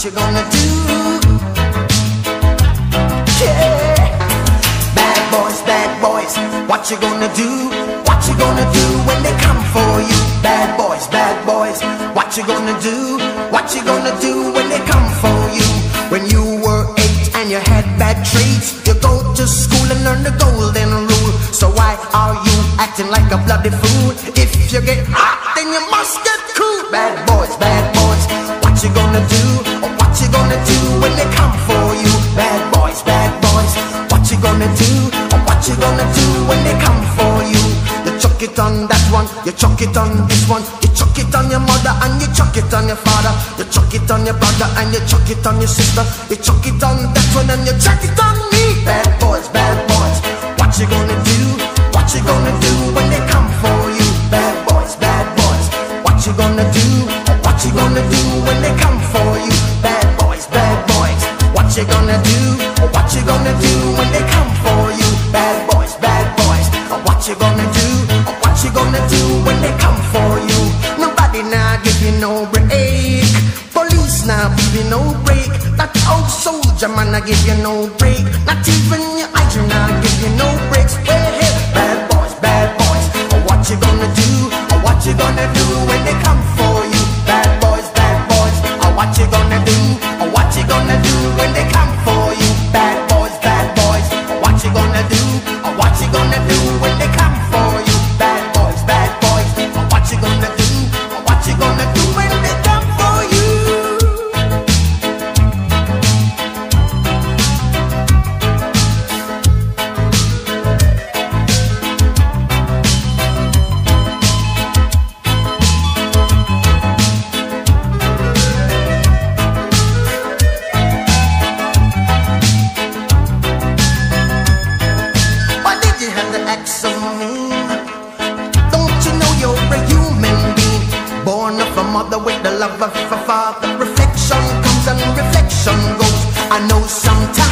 you gonna do? Yeah. Bad boys, what you gonna do? What you gonna do when they come for you? Bad boys, what you gonna do? What you gonna do when they come for you? When you were 8 and you had bad traits, you go to school and learn the golden rule. So why are you acting like a bloody fool? If you get hot, then you must get cool. Bad boys, what you gonna do? Or what you gonna do when they come for you? Bad boys, what you gonna do? Or what you gonna do when they come for you? You chuck it on that one, you chuck it on this one, you chuck it on your mother and you chuck it on your father, you chuck it on your brother and you chuck it on your sister, you chuck it on that one and you chuck it on me. Bad boys, what you gonna do? What you gonna do when they come for you? Bad boys, what you gonna do? What you gonna do when they come for you? Bad boys, what you gonna do? What you gonna do when they come for you? Bad boys, what you gonna do? What you gonna do when they come for you? Nobody now give you no break. Police now give you no break. That old soldier man I give you no break. Not even your eyes now give you no breaks. Well, hey, bad boys, what you gonna do? What you gonna do when they come for you? Bad boys, what you gonna do? What you gonna do when they come for you? Bad boys, what you gonna do? What you gonna do when they come for you? Bad boys, what you gonna do? What you gonna do when they come for you? Why did you have to act so mean? Don't you know you're a human being, born of a mother with the love of a father? Reflection comes and reflection goes. I know sometimes